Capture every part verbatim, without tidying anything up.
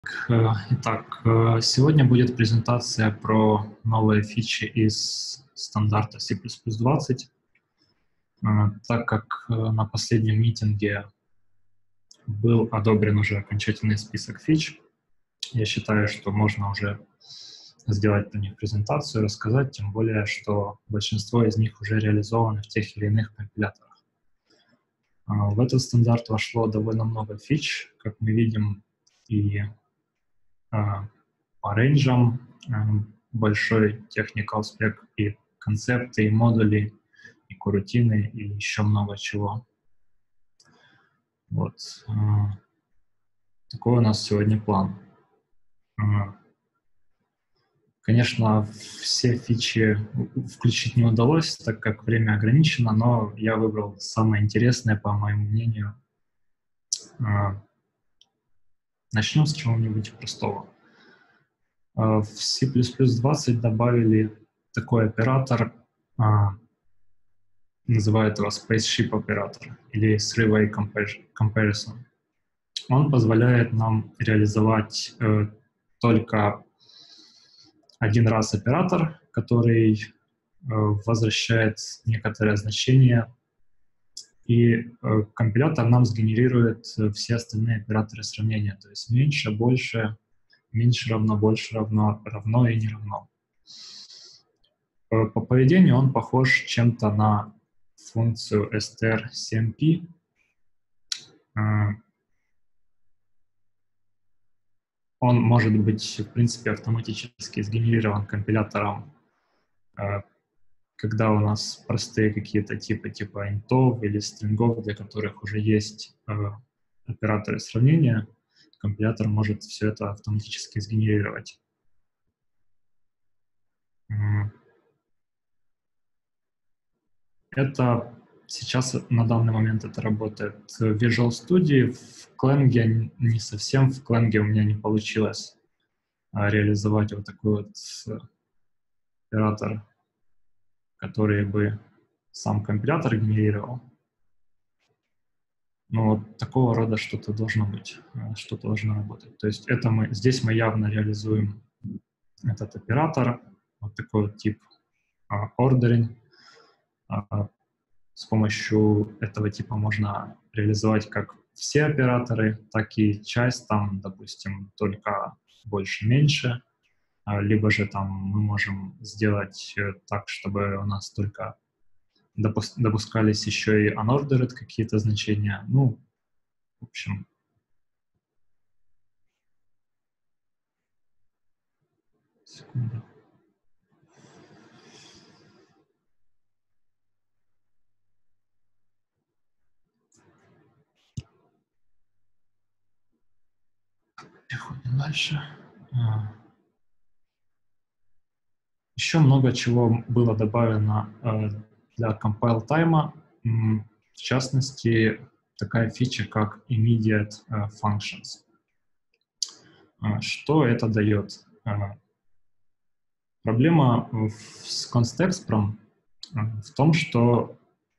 Э, Итак, э, сегодня будет презентация про новые фичи из стандарта си плюс плюс двадцать. Э, Так как э, на последнем митинге был одобрен уже окончательный список фич, я считаю, что можно уже сделать про них презентацию, рассказать, тем более, что большинство из них уже реализованы в тех или иных компиляторах. Э, В этот стандарт вошло довольно много фич, как мы видим, и э, по рейнджам, э, большой technical spec, и концепты, и модули, и корутины, и еще много чего. Вот. э, Такой у нас сегодня план. Э, Конечно, все фичи включить не удалось, так как время ограничено, но я выбрал самое интересное, по моему мнению. Э, Начнем с чего-нибудь простого. Э, В си плюс плюс двадцать добавили такой оператор, э, называют его Spaceship оператор или Three-Way Comparison. Он позволяет нам реализовать э, только один раз оператор, который э, возвращает некоторое значение, и э, компилятор нам сгенерирует э, все остальные операторы сравнения, то есть меньше, больше, меньше равно, больше равно, равно и не равно. Э, по поведению он похож чем-то на функцию str семь пи. Э, Он может быть, в принципе, автоматически сгенерирован компилятором, э, когда у нас простые какие-то типы, типа интов или стрингов, для которых уже есть э, операторы сравнения, компилятор может все это автоматически сгенерировать. М, Это сейчас на данный момент это работает в Visual Studio, в Clang не совсем, в Clang у меня не получилось а, реализовать вот такой вот э, оператор, который бы сам компилятор генерировал. Но вот такого рода что-то должно быть, э, что-то должно работать. То есть это мы, здесь мы явно реализуем этот оператор, вот такой вот тип а, ordering. А, с помощью этого типа можно реализовать как все операторы, так и часть, там, допустим, только больше-меньше, а, либо же там мы можем сделать э, так, чтобы у нас только допус- допускались еще и unordered какие-то значения. Ну, в общем, секунду. Переходим дальше. А, Еще много чего было добавлено э, для compile time. М, В частности, такая фича, как immediate э, functions. А, Что это дает? А, Проблема в- с Constexprom э, в том, что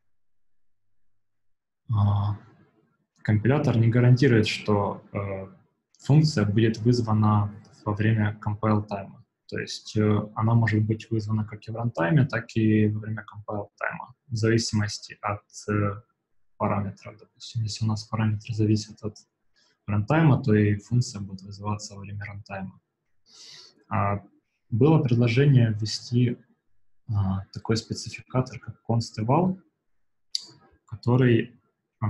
а, компилятор не гарантирует, что э, функция будет вызвана во время compile time. То есть э, она может быть вызвана как и в рантайме, так и во время compile time, в зависимости от э, параметров. Допустим, если у нас параметры зависят от рантайма, то и функция будет вызываться во время рантайма. А, было предложение ввести а, такой спецификатор, как const-eval, который а,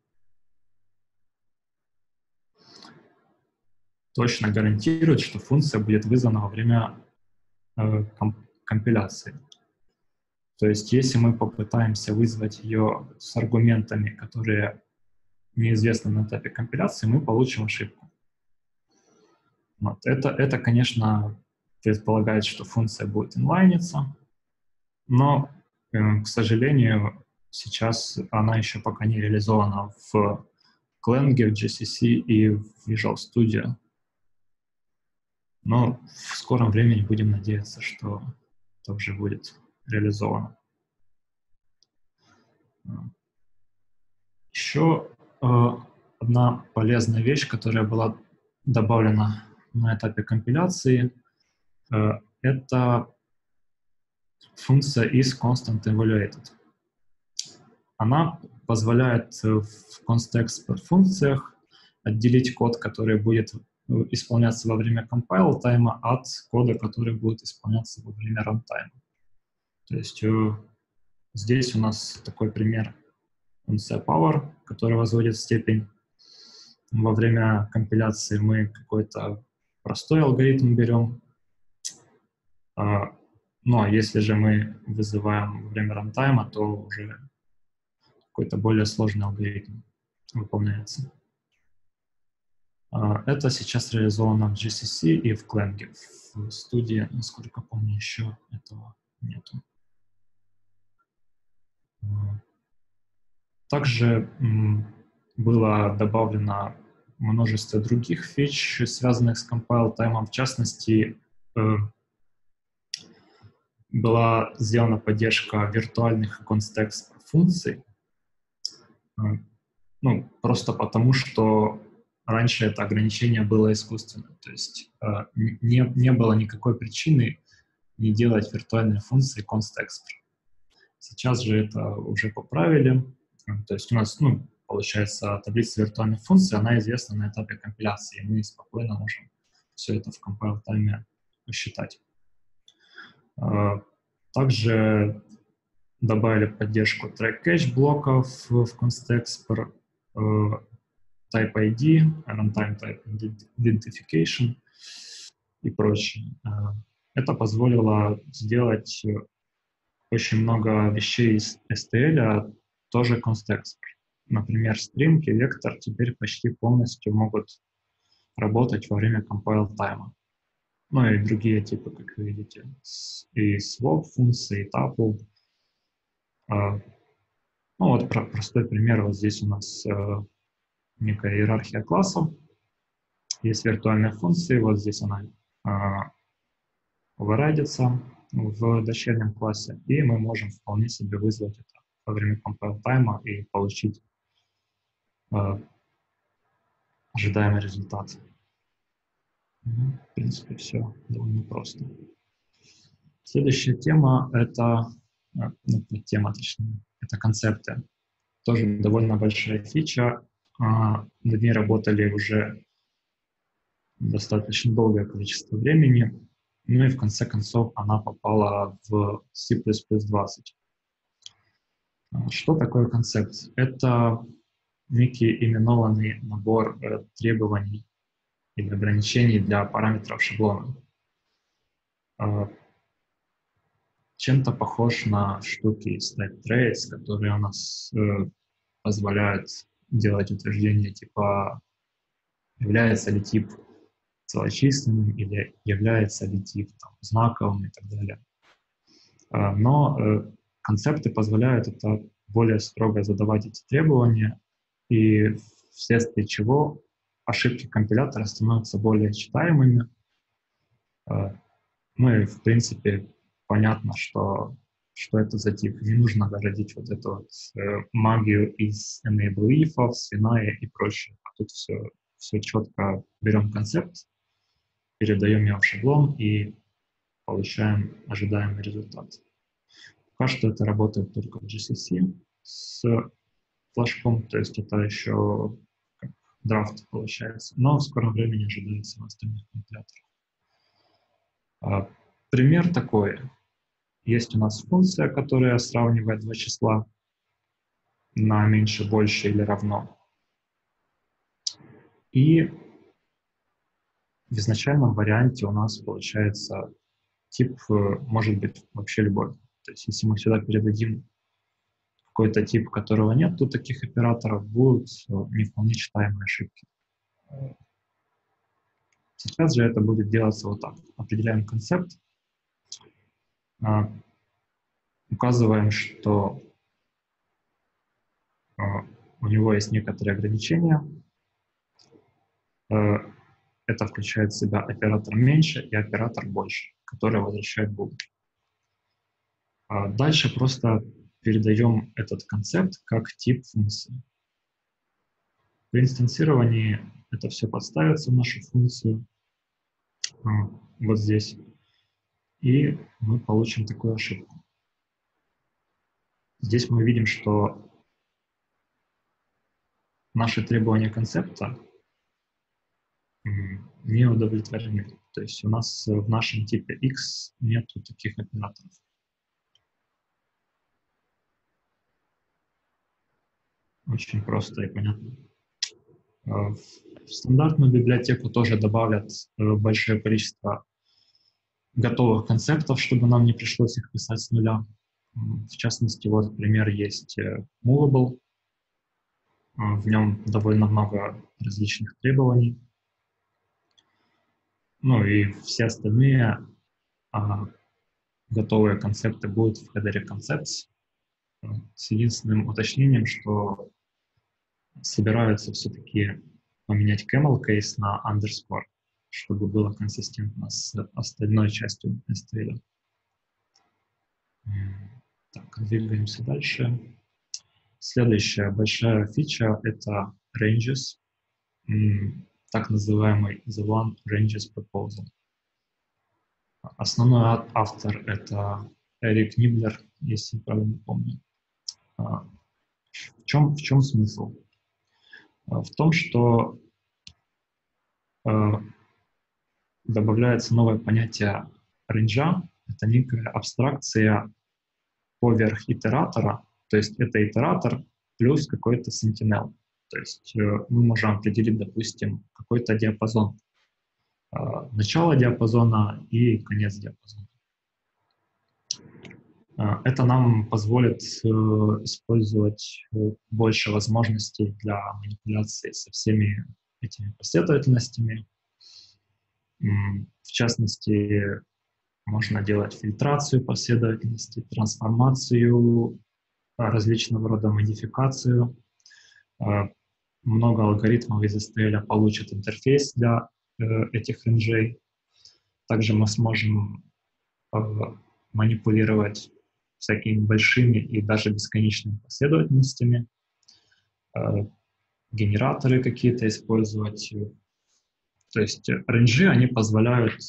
точно гарантирует, что функция будет вызвана во время э, комп компиляции. То есть, если мы попытаемся вызвать ее с аргументами, которые неизвестны на этапе компиляции, мы получим ошибку. Вот. Это, это, конечно, предполагает, что функция будет инлайниться, но, э, к сожалению, сейчас она еще пока не реализована в Clang, в джи си си и в Visual Studio. Но в скором времени будем надеяться, что это уже будет реализовано. Еще э, одна полезная вещь, которая была добавлено на этапе компиляции, это функция isConstantEvaluated. Она позволяет в constExpert функциях отделить код, который будет исполняться во время compile тайма, от кода, который будет исполняться во время runtime. То есть здесь у нас такой пример функция power, которая возводит в степень. Во время компиляции мы какой-то простой алгоритм берем. Ну, а если же мы вызываем во время рантайма, то уже какой-то более сложный алгоритм выполняется. Это сейчас реализовано в джи си си и в Clang. В студии, насколько помню, еще этого нету. Также было добавлено множество других фич, связанных с compile таймом. В частности, была сделана поддержка виртуальных constExpert функций. Ну, просто потому, что раньше это ограничение было искусственным. То есть не, не было никакой причины не делать виртуальные функции constExpert. Сейчас же это уже поправили. То есть у нас, ну, получается, таблица виртуальных функций, она известна на этапе компиляции, и мы спокойно можем все это в compile тайме посчитать. Также добавили поддержку track-catch блоков в constExpert, type ай ди, runtime type identification и прочее. Это позволило сделать очень много вещей из эс ти эл, тоже constExpert. Например, string и vector теперь почти полностью могут работать во время compile тайма. Ну и другие типы, как вы видите, и swap функции, и tuple. Ну вот про простой пример. Вот здесь у нас некая иерархия классов. Есть виртуальная функция, вот здесь она override'ится в дочернем классе, и мы можем вполне себе вызвать это во время compile тайма и получить ожидаемый результат. В принципе, все довольно просто. Следующая тема — это, ну, тема, точнее, это концепты. Тоже довольно большая фича. Над ней работали уже достаточно долгое количество времени. Ну и в конце концов она попала в си плюс плюс двадцать. Что такое концепт? Это некий именованный набор требований или ограничений для параметров шаблона. Чем-то похож на штуки из TypeTrace, которые у нас э, позволяют делать утверждения типа является ли тип целочисленным или является ли тип там, знаковым и так далее. Э, но э, концепты позволяют это более строго задавать эти требования, и вследствие чего ошибки компилятора становятся более читаемыми. Э, ну и в принципе понятно, что, что это за тип. Не нужно городить вот эту вот, э, магию из enable if, свиная и прочее. А тут все, все четко берем концепт, передаем его в шаблон и получаем ожидаемый результат. Пока что это работает только в джи си си с флажком, то есть это еще как драфт получается, но в скором времени ожидается в остальных компиляторах. А, пример такой. Есть у нас функция, которая сравнивает два числа на меньше, больше или равно. И в изначальном варианте у нас получается тип может быть вообще любой. То есть если мы сюда передадим какой-то тип, у которого нет, то таких операторов будут не вполне читаемые ошибки. Сейчас же это будет делаться вот так. Определяем концепт, указываем, что у него есть некоторые ограничения. Это включает в себя оператор меньше и оператор больше, который возвращает bool. Дальше просто передаем этот концепт как тип функции. В инстансировании это все подставится в нашу функцию вот здесь, и мы получим такую ошибку. Здесь мы видим, что наши требования концепта не удовлетворены. То есть у нас в нашем типе X нету таких операторов. Очень просто и понятно. В стандартную библиотеку тоже добавят большое количество готовых концептов, чтобы нам не пришлось их писать с нуля. В частности, вот пример есть Movable. В нем довольно много различных требований. Ну и все остальные а, готовые концепты будут в хедере Concepts, с единственным уточнением, что собираются все-таки поменять camel case на underscore, чтобы было консистентно с остальной частью эс ти эл. Так, двигаемся дальше. Следующая большая фича — это ranges, так называемый the one ranges proposal. Основной автор — это Эрик Ниблер, если я правильно помню. В чем, в чем смысл? В том, что добавляется новое понятие рейнджа. Это некая абстракция поверх итератора, то есть это итератор плюс какой-то sentinel. То есть мы можем определить, допустим, какой-то диапазон. Начало диапазона и конец диапазона. Это нам позволит использовать больше возможностей для манипуляции со всеми этими последовательностями. В частности, можно делать фильтрацию последовательностей, трансформацию, различного рода модификацию. Много алгоритмов из эс ти эл получат интерфейс для этих рейнджей. Также мы сможем манипулировать всякими большими и даже бесконечными последовательностями, генераторы какие-то использовать. То есть рейнджи, они позволяют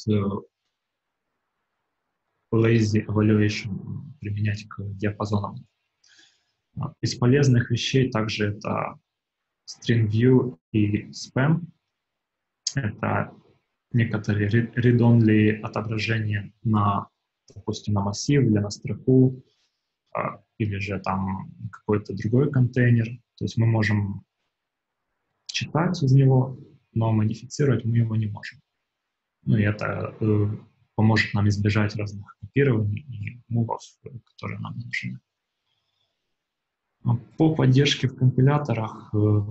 lazy evaluation применять к диапазонам. Из полезных вещей также это string view и spam. Это некоторые read-only отображения на, допустим, на массив или на строку, или же там какой-то другой контейнер. То есть мы можем читать из него, но модифицировать мы его не можем. Ну и это э, поможет нам избежать разных копирований и мувов, которые нам нужны. По поддержке в компиляторах э,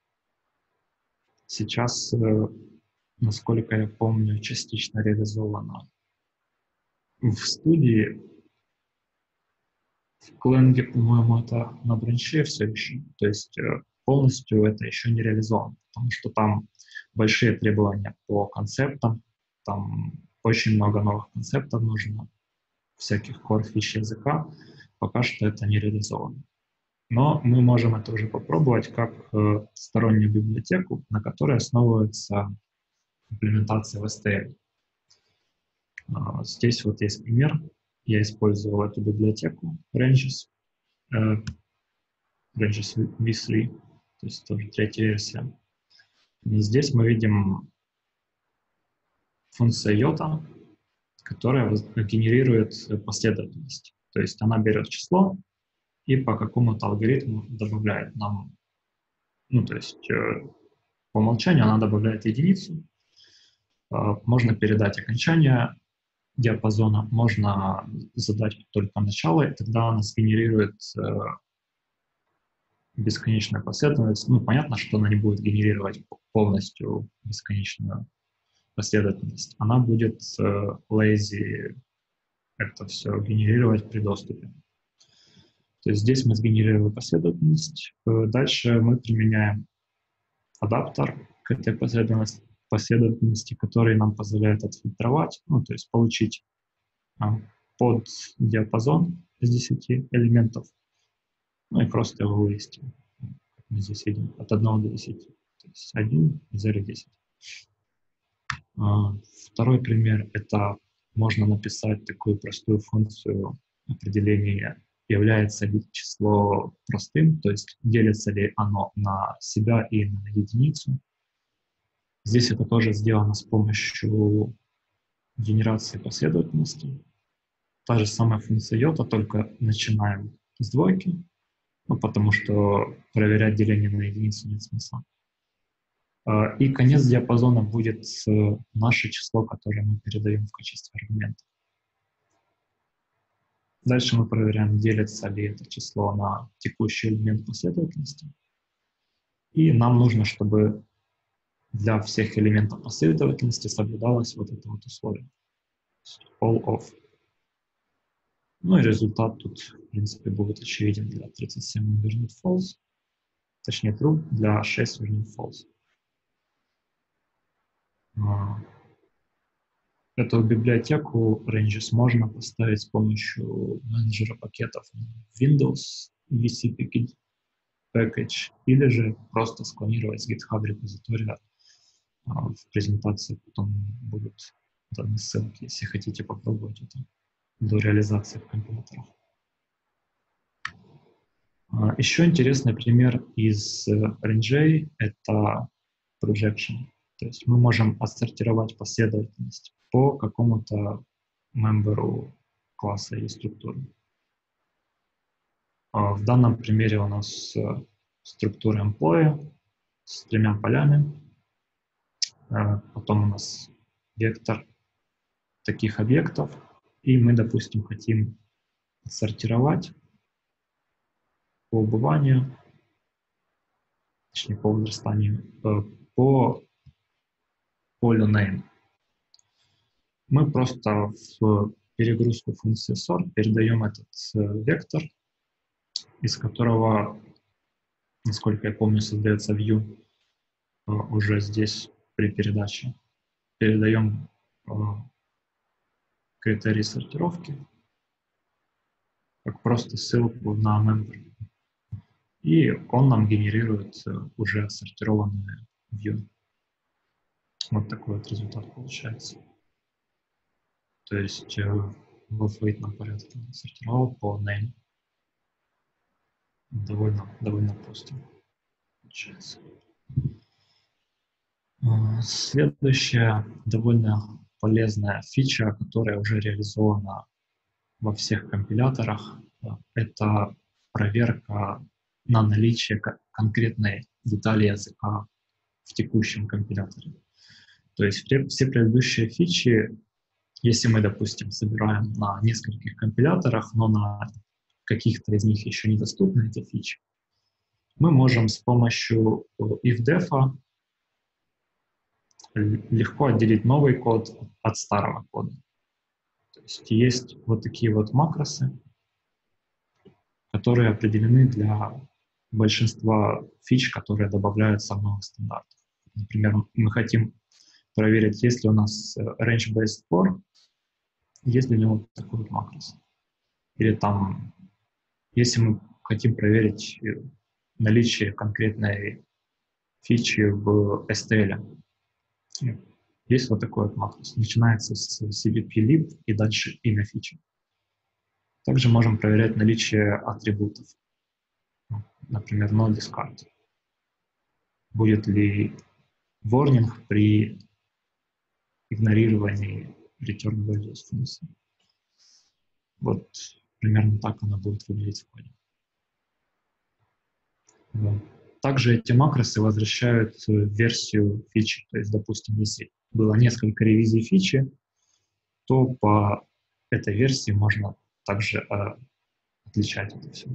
сейчас, э, насколько я помню, частично реализовано в студии. В Clang, по-моему, это на бранче все еще. То есть э, полностью это еще не реализовано, потому что там большие требования по концептам, там очень много новых концептов нужно, всяких core-фич языка. Пока что это не реализовано. Но мы можем это уже попробовать как э, стороннюю библиотеку, на которой основывается имплементация в эс ти эл. Uh, здесь вот есть пример. Я использовал эту библиотеку Ranges, uh, Ranges ви три, то есть тоже третья версия. И здесь мы видим функцию iota, которая генерирует последовательность. То есть она берет число и по какому-то алгоритму добавляет нам, ну то есть э, по умолчанию она добавляет единицу. Э, можно передать окончание диапазона, можно задать только начало, и тогда она сгенерирует э, бесконечную последовательность. Ну, понятно, что она не будет генерировать полностью бесконечную последовательность. Она будет э, lazy это все генерировать при доступе. То есть здесь мы сгенерировали последовательность. Дальше мы применяем адаптер к этой последовательности, последовательности, который нам позволяет отфильтровать, ну, то есть получить а, под диапазон из десяти элементов, ну и просто его вывести, как мы здесь видим, от одного до десяти. То То есть один, zero, десять. Второй пример — это можно написать такую простую функцию определения, является ли число простым, то есть делится ли оно на себя и на единицу. Здесь это тоже сделано с помощью генерации последовательности. Та же самая функция йота, только начинаем с двойки, ну, потому что проверять деление на единицу нет смысла. И конец диапазона будет наше число, которое мы передаем в качестве аргумента. Дальше мы проверяем, делится ли это число на текущий элемент последовательности. И нам нужно, чтобы для всех элементов последовательности соблюдалось вот это вот условие. All of. Ну и результат тут, в принципе, будет очевиден. Для тридцать семь он вернет false, точнее true, для шесть вернет false. Эту библиотеку ranges можно поставить с помощью менеджера пакетов Windows ви си Package, или же просто склонировать с GitHub репозитория. В презентации потом будут даны ссылки, если хотите попробовать это до реализации в компьютерах. Еще интересный пример из рейнджей — это projection. То есть мы можем отсортировать последовательность по какому-то мемберу класса или структуры. В данном примере у нас структура employee с тремя полями. Потом у нас вектор таких объектов. И мы, допустим, хотим отсортировать по убыванию, точнее по возрастанию, по полю name. Мы просто в перегрузку функции sort передаем этот вектор, из которого, насколько я помню, создается view уже здесь при передаче. Передаем критерий сортировки, как просто ссылку на member. И он нам генерирует уже отсортированное view. Вот такой вот результат получается. То есть в алфавитном порядке сортировал по name. Довольно, довольно просто получается. Следующая довольно полезная фича, которая уже реализована во всех компиляторах, это проверка на наличие конкретной детали языка в текущем компиляторе. То есть все предыдущие фичи, если мы, допустим, собираем на нескольких компиляторах, но на каких-то из них еще недоступны эти фичи, мы можем с помощью if-def легко отделить новый код от старого кода. То есть есть вот такие вот макросы, которые определены для большинства фич, которые добавляются в новых стандартах. Например, мы хотим проверить, есть ли у нас range-based for, есть ли у него такой вот макрос. Или там, если мы хотим проверить наличие конкретной фичи в эс ти эл. Есть вот такой вот макрос. Начинается с си ви пи-lib и дальше имя фичи. Также можем проверять наличие атрибутов. Например, no-discard. Будет ли warning при игнорировании return values функции. Вот примерно так она будет выглядеть в коде. Также эти макросы возвращают версию фичи. То есть, допустим, если было несколько ревизий фичи, то по этой версии можно также э, отличать это все.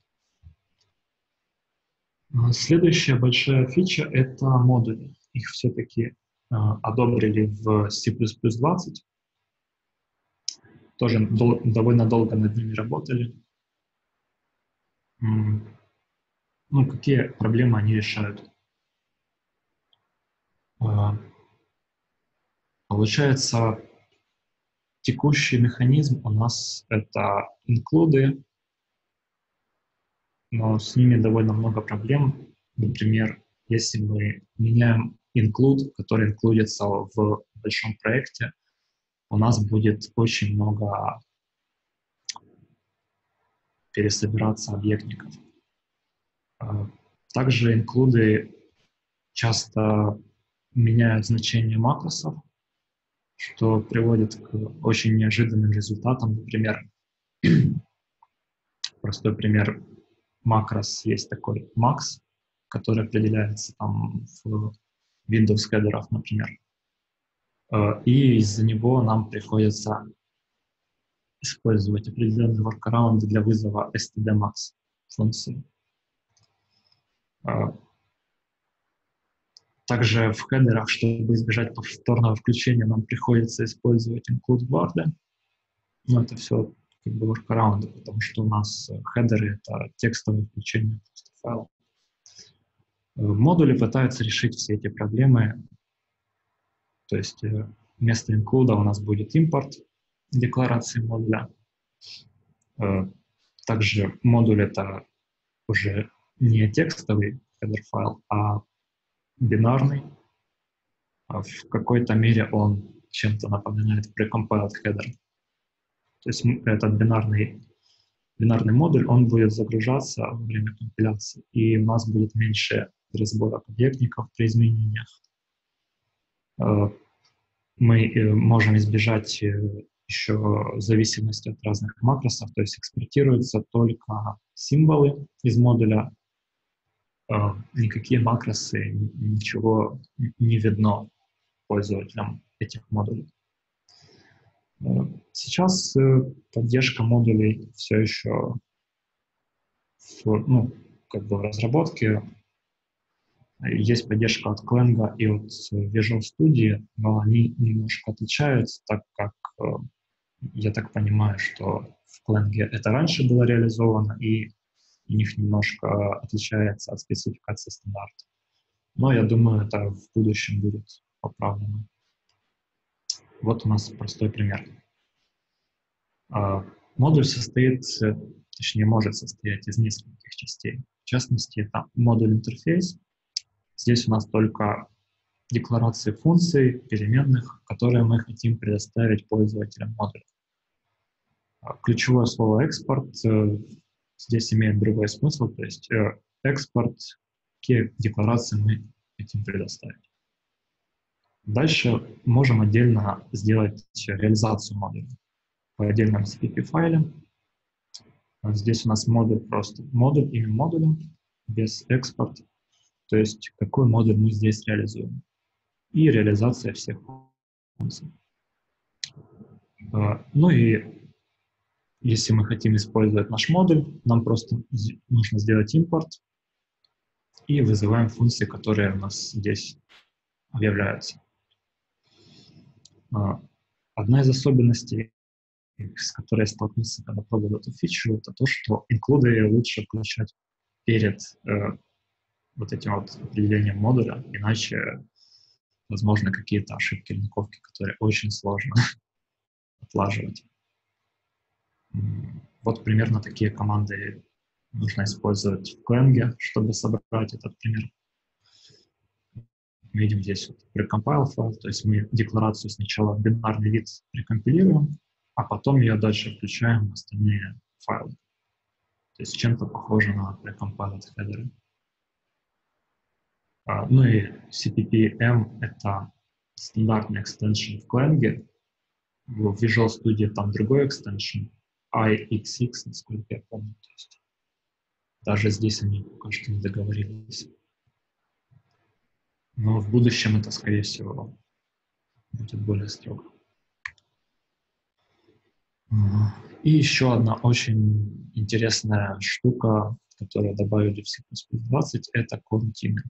Следующая большая фича — это модули. Их все-таки э, одобрили в си плюс плюс двадцать. Тоже дол- довольно долго над ними работали. Ну, какие проблемы они решают? Получается, текущий механизм у нас — это инклюды, но с ними довольно много проблем. Например, если мы меняем include, который инклюдится в большом проекте, у нас будет очень много пересобираться объектников. Также инклюды часто меняют значение макросов, что приводит к очень неожиданным результатам. Например, простой пример, макрос есть такой max, который определяется там в Windows хедерах, например. И из-за него нам приходится использовать определенные воркараунды для вызова stdmax функции. Также в хедерах, чтобы избежать повторного включения, нам приходится использовать include guard. Но это все как бы воркараунды, потому что у нас хедеры — это текстовое включение просто файла. Модули пытаются решить все эти проблемы. То есть вместо include у нас будет импорт декларации модуля. Также модуль — это уже не текстовый header файл, а бинарный. В какой-то мере он чем-то напоминает precompiled header. То есть этот бинарный, бинарный модуль, он будет загружаться во время компиляции, и у нас будет меньше разборок объектников при изменениях. Мы можем избежать еще зависимости от разных макросов, то есть экспортируются только символы из модуля, никакие макросы, ничего не видно пользователям этих модулей. Сейчас поддержка модулей все еще в, ну, как бы в разработке. Есть поддержка от Clang и от Visual Studio, но они немножко отличаются, так как я так понимаю, что в Clang это раньше было реализовано, и у них немножко отличается от спецификации стандарта. Но я думаю, это в будущем будет поправлено. Вот у нас простой пример. Модуль состоит, точнее, может состоять из нескольких частей. В частности, это модуль интерфейс. Здесь у нас только декларации функций, переменных, которые мы хотим предоставить пользователям модуля. Ключевое слово «экспорт» здесь имеет другой смысл, то есть экспорт, какие декларации мы хотим предоставить. Дальше можем отдельно сделать реализацию модуля в отдельном си пи пи-файле. Здесь у нас модуль просто модуль, имя модуля, без экспорта. То есть какой модуль мы здесь реализуем. И реализация всех функций. Ну и если мы хотим использовать наш модуль, нам просто нужно сделать импорт и вызываем функции, которые у нас здесь объявляются. Одна из особенностей, с которой я столкнулся, когда пробовал эту фичу, это то, что инклюды лучше включать перед э, вот этим вот определением модуля, иначе возможны какие-то ошибки линковки, которые очень сложно отлаживать. Вот примерно такие команды нужно использовать в Clang, чтобы собрать этот пример. Мы видим здесь вот precompile файл, то есть мы декларацию сначала в бинарный вид прекомпилируем, а потом ее дальше включаем в остальные файлы. То есть чем-то похоже на precompiled header. А, ну и си пи пи-M — это стандартный экстеншн в Clang. В Visual Studio там другой экстеншн, ай икс икс, насколько я помню. То есть даже здесь они пока что не договорились. Но в будущем это, скорее всего, будет более строго. И еще одна очень интересная штука, которую добавили в си плюс плюс двадцать, это корутины.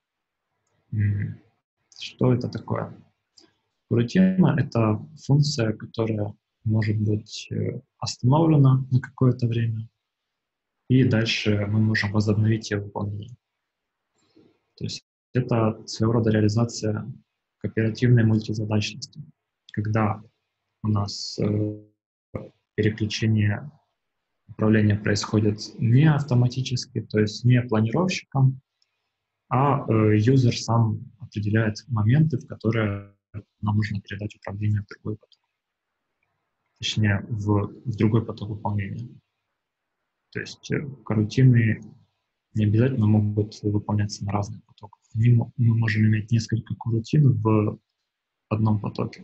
Что это такое? Корутина — это функция, которая может быть остановлена на какое-то время, и дальше мы можем возобновить ее выполнение. То есть это своего рода реализация кооперативной мультизадачности, когда у нас э, переключение управления происходит не автоматически, то есть не планировщиком, а э, юзер сам определяет моменты, в которые нам нужно передать управление в другой поток. Точнее, в, в другой поток выполнения. То есть э, корутины не обязательно могут выполняться на разных потоках. Они, мы можем иметь несколько корутин в одном потоке.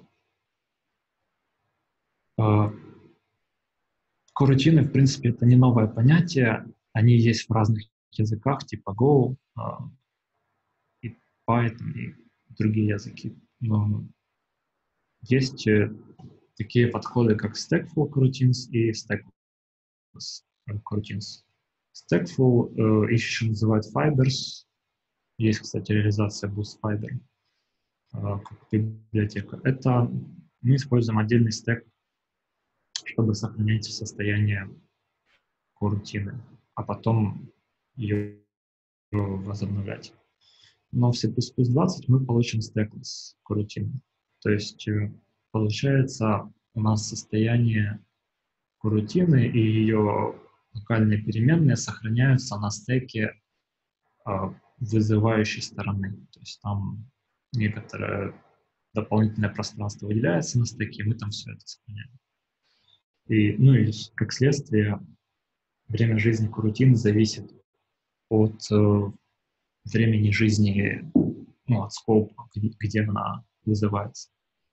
Э, корутины, в принципе, это не новое понятие. Они есть в разных языках, типа Go, э, и Python, и другие языки. Но есть э, такие подходы, как Stackful Coroutines и Stackless Coroutines. Stackful э, еще называют Fibers. Есть, кстати, реализация Boost Fiber э, как библиотека. Это мы используем отдельный стек, чтобы сохранять состояние корутины, а потом ее возобновлять. Но в си плюс плюс двадцать мы получим Stackless корутину. То есть э, получается у нас состояние корутины и ее локальные переменные сохраняются на стеке э, вызывающей стороны. То есть там некоторое дополнительное пространство выделяется на стеке, и мы там все это сохраняем. И, ну и как следствие, время жизни корутины зависит от э, времени жизни, ну, от скопа, где, где она вызывается.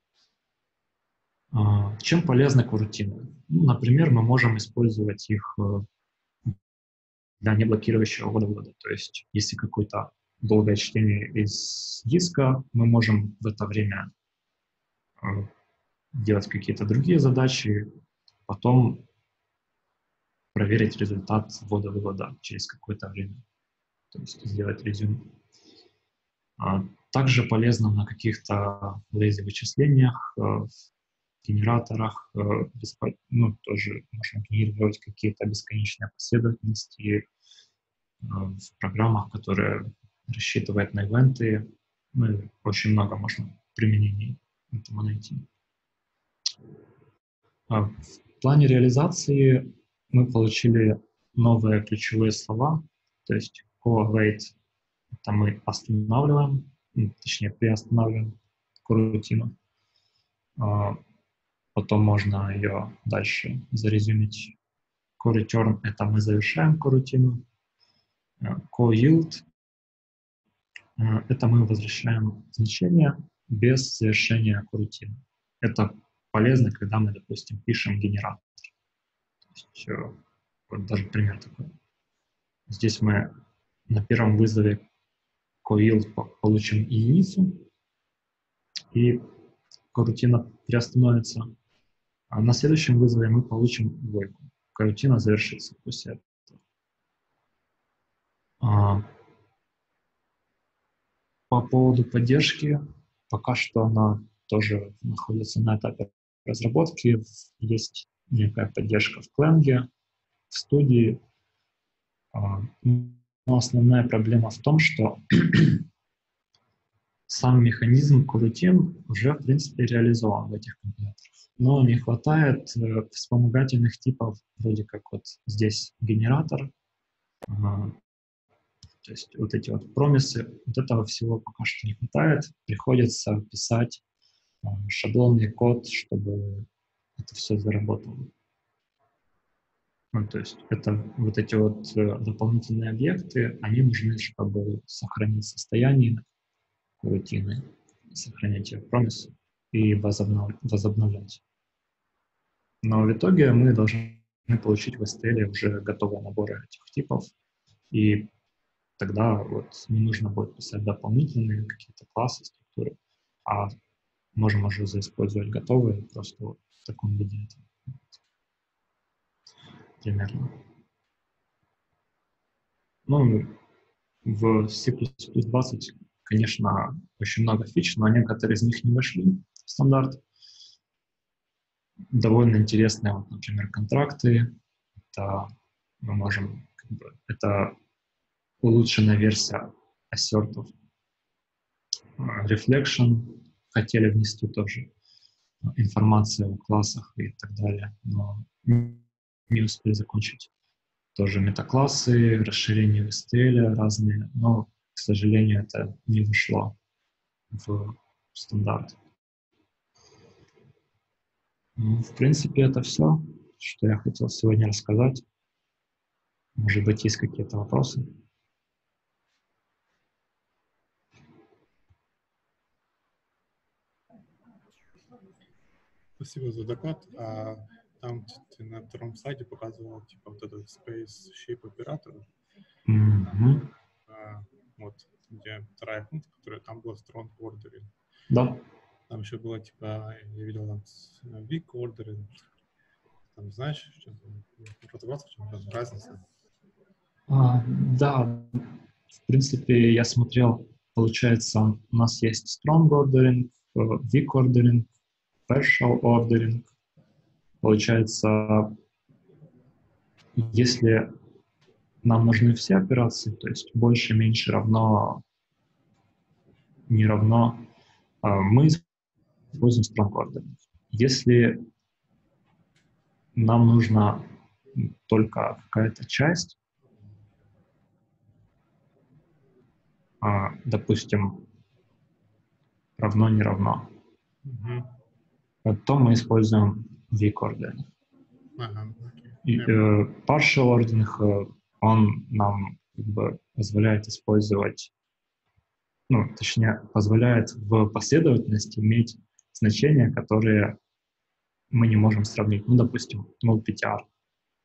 А, чем полезны корутины? Ну, например, мы можем использовать их э, для неблокирующего ввода-вывода. То есть, если какое-то долгое чтение из диска, мы можем в это время э, делать какие-то другие задачи, потом проверить результат ввода-вывода через какое-то время, то есть сделать резюме. А, также полезно на каких-то lazy-вычислениях, э, в генераторах, э, беспо... ну, тоже можно генерировать какие-то бесконечные последовательности э, в программах, которые рассчитывают на ивенты. Ну, очень много можно применений этому найти. А в плане реализации мы получили новые ключевые слова, то есть co-await — это мы останавливаем, точнее приостанавливаем корутину. А потом можно ее дальше зарезюмить. Co-return — это мы завершаем корутину. Co-yield — это мы возвращаем значение без завершения корутины. Это полезно, когда мы, допустим, пишем генератор. То есть, вот даже пример такой. Здесь мы на первом вызове co-yield получим единицу, и корутина приостановится. А на следующем вызове мы получим двойку. Корутина завершится после этого. А, по поводу поддержки, пока что она тоже находится на этапе разработки. Есть некая поддержка в Clang, в студии. А, но основная проблема в том, что сам механизм корутин уже, в принципе, реализован в этих компиляторах. Но не хватает э, вспомогательных типов, вроде как вот здесь генератор, э, то есть вот эти вот промисы, вот этого всего пока что не хватает. Приходится писать э, шаблонный код, чтобы это все заработало. Ну, то есть это вот эти вот э, дополнительные объекты, они нужны, чтобы сохранить состояние корутины, сохранять ее промис и возобнов... возобновлять. Но в итоге мы должны получить в эс ти эл уже готовые наборы этих типов, и тогда вот не нужно будет писать дополнительные какие-то классы, структуры, а можем уже заиспользовать готовые просто вот в таком виде. Примерно. Ну, в си плюс плюс двадцать, конечно, очень много фич, но некоторые из них не вошли в стандарт. Довольно интересные, вот, например, контракты. Это мы можем, как бы, это улучшенная версия ассертов. Reflection хотели внести тоже информацию о классах и так далее, но не успели закончить. Тоже метаклассы, расширение эс ти эл разные, но к сожалению, это не вошло в стандарт. Ну, в принципе, это все, что я хотел сегодня рассказать. Может быть, есть какие-то вопросы? Спасибо за доклад. А там ты на втором слайде показывал типа вот этот space shape оператор. Mm-hmm. А, вот где вторая функция, которая там была strong ordering. Да. Там еще было типа, я видел там weak ordering. Там знаешь, что разобраться, в чем разница? А, да, в принципе, я смотрел, получается, у нас есть strong ordering, weak ordering, partial ordering. Получается, если нам нужны все операции, то есть больше, меньше, равно, не равно, мы используем strong ordering. Если нам нужна только какая-то часть, допустим, равно, не равно, mm-hmm. то мы используем weak ordering. Ага, okay. И, э, partial ordering, он нам как бы позволяет использовать, ну, точнее, позволяет в последовательности иметь значения, которые мы не можем сравнить. Ну, допустим, null пи ти ар.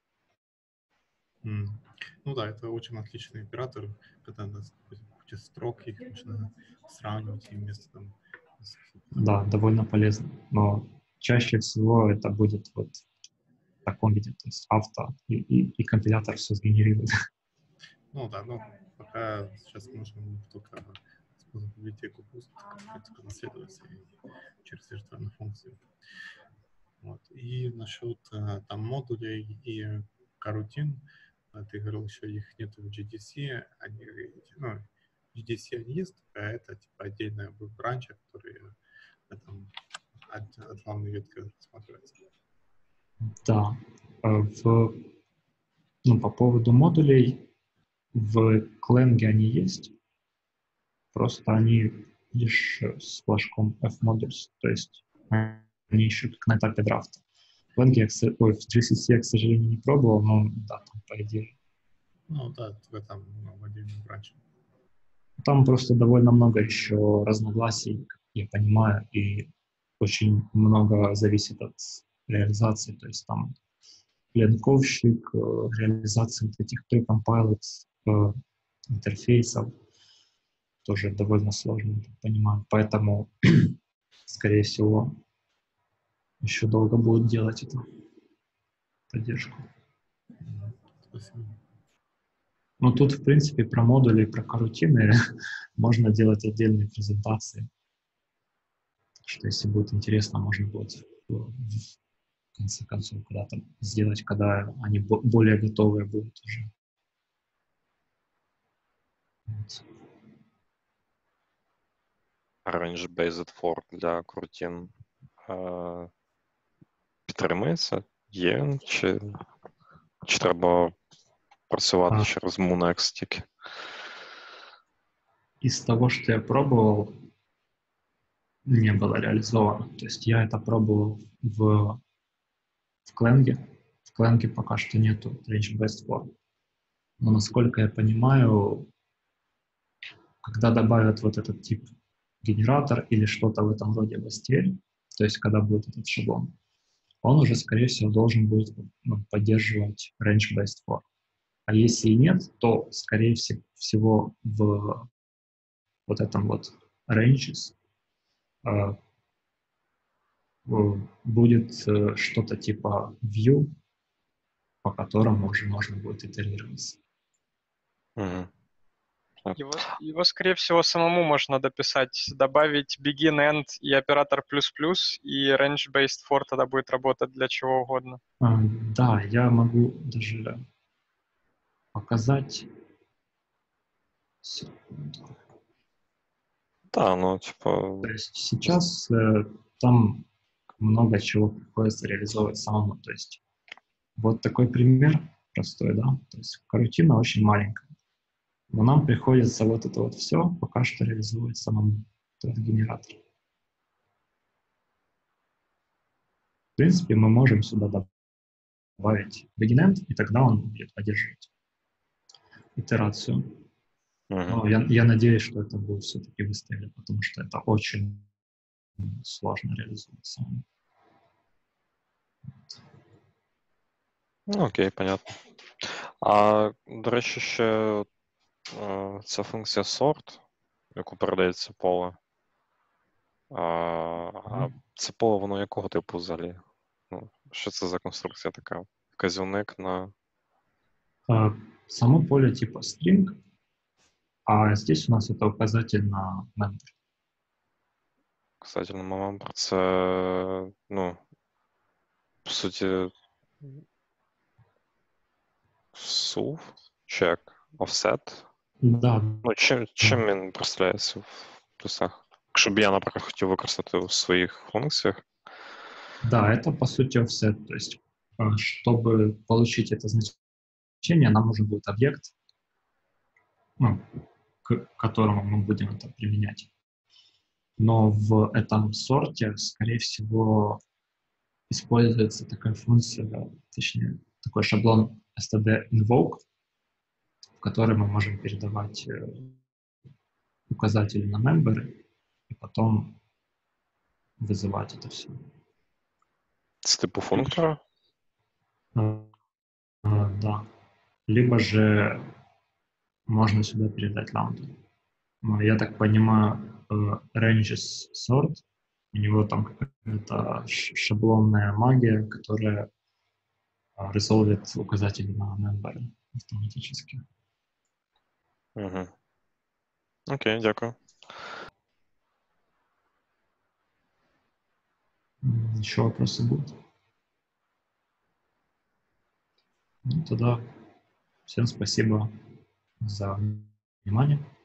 Mm. Ну да, это очень отличный оператор, когда на куче строк их можно сравнивать и вместо там... Да, довольно полезно, но чаще всего это будет вот в таком виде, то есть авто и, и, и компилятор все сгенерирует. Ну да, ну пока сейчас можем только использовать библиотеку Boost, как наследовать через виртуальную функцию. Вот. И насчет там модулей и карутин, ты говорил, еще их нет в джи ди си, они, ну, в джи ди си они есть, а это типа отдельная бранча, которые там от, от главной ветки рассматривается. Да. В, ну, по поводу модулей, в Clang они есть, просто они лишь с флажком F-modules, то есть они еще только на этапе драфта. В Clang я, ой, в джи си си я, к сожалению, не пробовал, но да, там по идее. Ну да, только там ну, в отдельном бранче. Там просто довольно много еще разногласий, как я понимаю, и очень много зависит от реализации, то есть там линковщик, реализация вот этих pre-compiled интерфейсов тоже довольно сложно, я понимаю. Поэтому, скорее всего, еще долго будут делать эту поддержку. Спасибо. Ну, тут, в принципе, про модули, про карутины можно делать отдельные презентации. Так что, если будет интересно, можно будет в конце концов когда-то сделать, когда они более готовые будут уже. Вот. Range-based for для крутин е, підтримується? Є? Чи, чи треба працювати А, через Moonex тільки? Из того, что я пробовал, не было реализовано. То есть я это пробовал в, в Clang. В Clang пока что нету range-based for. Но, насколько я понимаю, когда добавят вот этот тип генератор или что-то в этом роде в эс ти эл, то есть когда будет этот шаблон, он уже, скорее всего, должен будет, ну, поддерживать range-based for. А если и нет, то, скорее всего, в вот этом вот ranges э, будет э, что-то типа view, по которому уже можно будет итерироваться. Угу. Его, его, скорее всего, самому можно дописать, добавить begin, end и оператор плюс-плюс, и range-based for тогда будет работать для чего угодно. А, да, я могу даже показать. Секунду. Да, ну, типа... То есть сейчас э, там много чего приходится реализовывать самому. То есть вот такой пример простой, да. То есть карутина очень маленькая. Но нам приходится вот это вот все пока что реализовывать самому, этот генератор. В принципе, мы можем сюда добавить BeginEnd, и тогда он будет поддерживать итерацию. Но я, я надеюсь, что это будет все-таки быстрее, потому что это очень сложно реализовать самому. Ну, окей, понятно. А, до речі, ще е, ця функція sort, яку передається поле. А, а це поле, воно якого типу взагалі? Ну, що це за конструкція така? Вказівник на... А, само поле типа string, а здесь у нас это указатель на member. Кстати, на member це, ну, по суті, suv, check, offset. Да. Ну, чим, чим він представляється в плюсах? Якщо б я, наприклад, хотів використати у своїх функціях. Да, это по сути offset. То есть, чтобы получить это значение, нам нужен будет объект, ну, к которому мы будем это применять. Но в этом сорте, скорее всего, используется такая функция, точнее, такой шаблон std_invoke, в который мы можем передавать указатели на member и потом вызывать это все. Це типу функтора? Uh, uh, да. Либо же можно сюда передать лямбду. Но я так понимаю, uh, ranges sort, у него там какая-то шаблонная магия, которая uh, резолвит указатели на member автоматически. Угу. Окей, дякую. Еще вопросы будут? Ну, тогда всем спасибо за внимание.